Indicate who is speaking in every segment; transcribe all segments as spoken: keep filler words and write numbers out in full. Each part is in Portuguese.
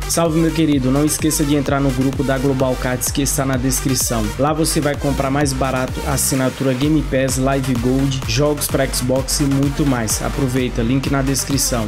Speaker 1: Salve, meu querido, não esqueça de entrar no grupo da Global Cards que está na descrição. Lá você vai comprar mais barato a assinatura Game Pass, Live Gold, jogos para Xbox e muito mais. Aproveita, link na descrição.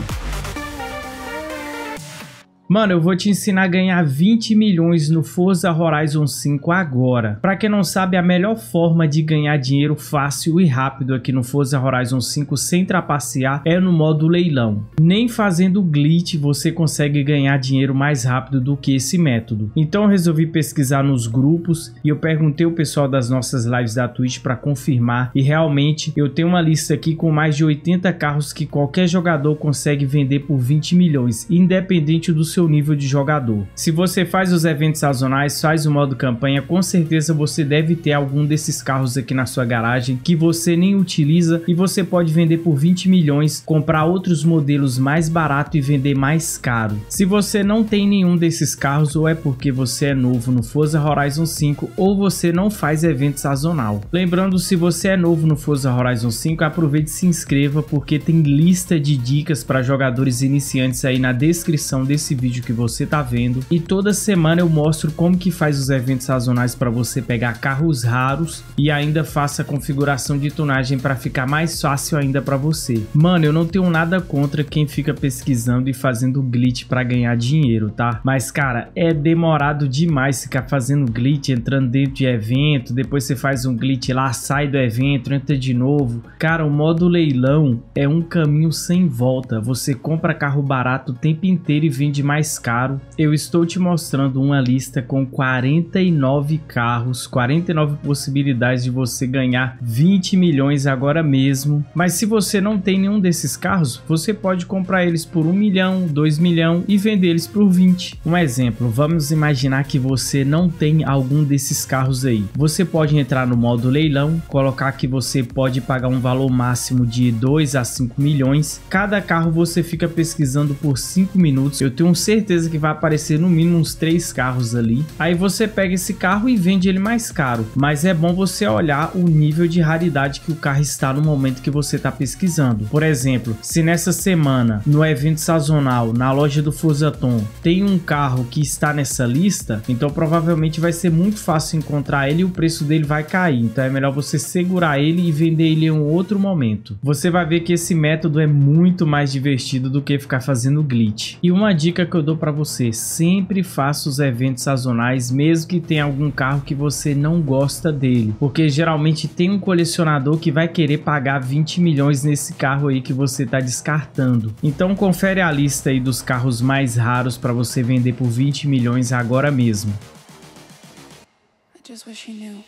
Speaker 1: Mano, eu vou te ensinar a ganhar vinte milhões no Forza Horizon cinco agora. Pra quem não sabe, a melhor forma de ganhar dinheiro fácil e rápido aqui no Forza Horizon cinco sem trapacear é no modo leilão. Nem fazendo glitch você consegue ganhar dinheiro mais rápido do que esse método. Então eu resolvi pesquisar nos grupos e eu perguntei o pessoal das nossas lives da Twitch para confirmar. E realmente eu tenho uma lista aqui com mais de oitenta carros que qualquer jogador consegue vender por vinte milhões, independente do seu nível de jogador. Se você faz os eventos sazonais, faz o modo campanha, com certeza você deve ter algum desses carros aqui na sua garagem que você nem utiliza e você pode vender por vinte milhões, comprar outros modelos mais barato e vender mais caro. Se você não tem nenhum desses carros, ou é porque você é novo no Forza Horizon cinco ou você não faz evento sazonal. Lembrando, se você é novo no Forza Horizon cinco, aproveite e se inscreva porque tem lista de dicas para jogadores iniciantes aí na descrição desse vídeo que você tá vendo, e toda semana eu mostro como que faz os eventos sazonais para você pegar carros raros e ainda faça a configuração de tunagem para ficar mais fácil ainda para você. Mano, eu não tenho nada contra quem fica pesquisando e fazendo glitch para ganhar dinheiro, tá? Mas cara, é demorado demais ficar fazendo glitch, entrando dentro de evento, depois você faz um glitch lá, sai do evento, entra de novo. Cara, o modo leilão é um caminho sem volta. Você compra carro barato o tempo inteiro e vende mais mais caro. Eu estou te mostrando uma lista com quarenta e nove carros, quarenta e nove possibilidades de você ganhar vinte milhões agora mesmo. Mas se você não tem nenhum desses carros, você pode comprar eles por um milhão, dois milhões e vender eles por vinte. Um exemplo, vamos imaginar que você não tem algum desses carros aí. Você pode entrar no modo leilão, colocar que você pode pagar um valor máximo de dois a cinco milhões. Cada carro você fica pesquisando por cinco minutos. Eu tenho um certeza que vai aparecer no mínimo uns três carros ali. Aí você pega esse carro e vende ele mais caro, mas é bom você olhar o nível de raridade que o carro está no momento que você está pesquisando. Por exemplo, se nessa semana no evento sazonal na loja do Forzaton tem um carro que está nessa lista, então provavelmente vai ser muito fácil encontrar ele e o preço dele vai cair. Então é melhor você segurar ele e vender ele em um outro momento. Você vai ver que esse método é muito mais divertido do que ficar fazendo glitch. E uma dica que eu dou para você: sempre faça os eventos sazonais, mesmo que tenha algum carro que você não gosta dele, porque geralmente tem um colecionador que vai querer pagar vinte milhões nesse carro aí que você está descartando. Então confere a lista aí dos carros mais raros para você vender por vinte milhões agora mesmo. I just wish you knew.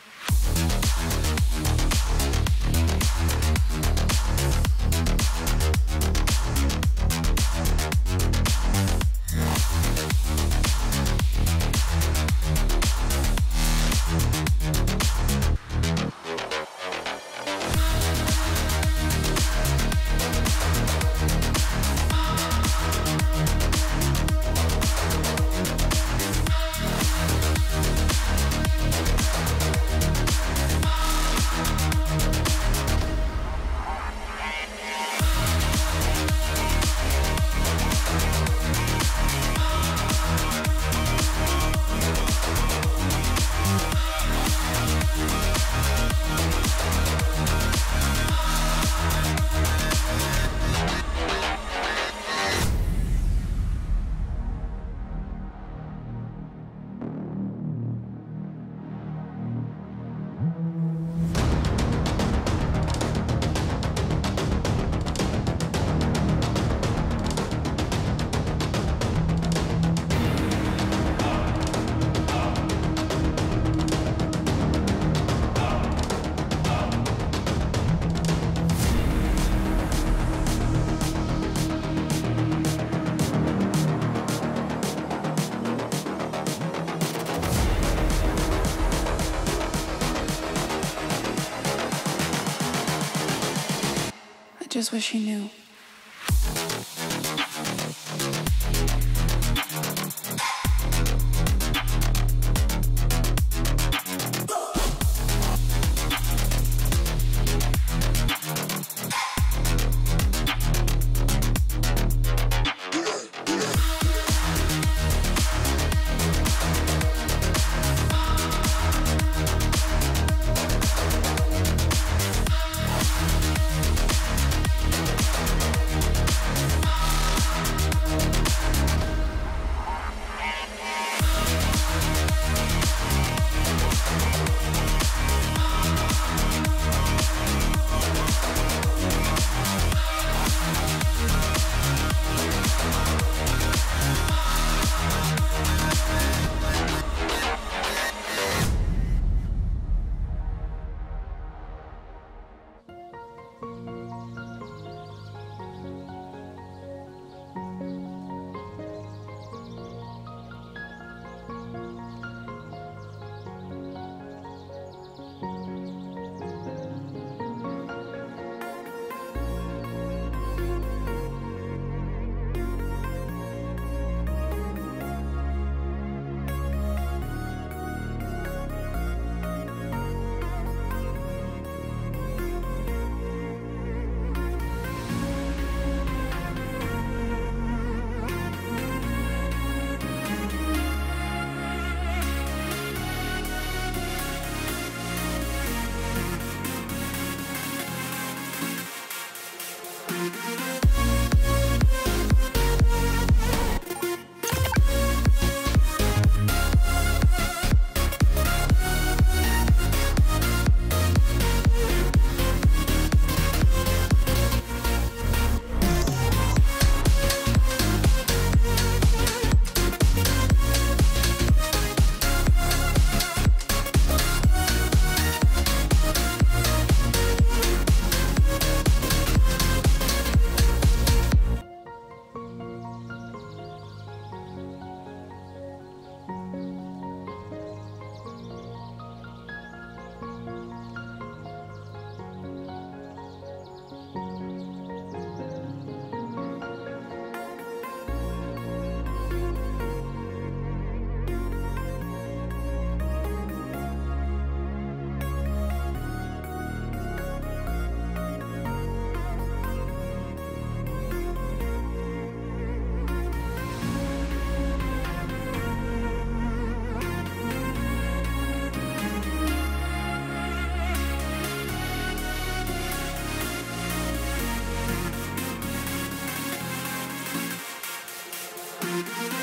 Speaker 1: Just wish you knew.
Speaker 2: Música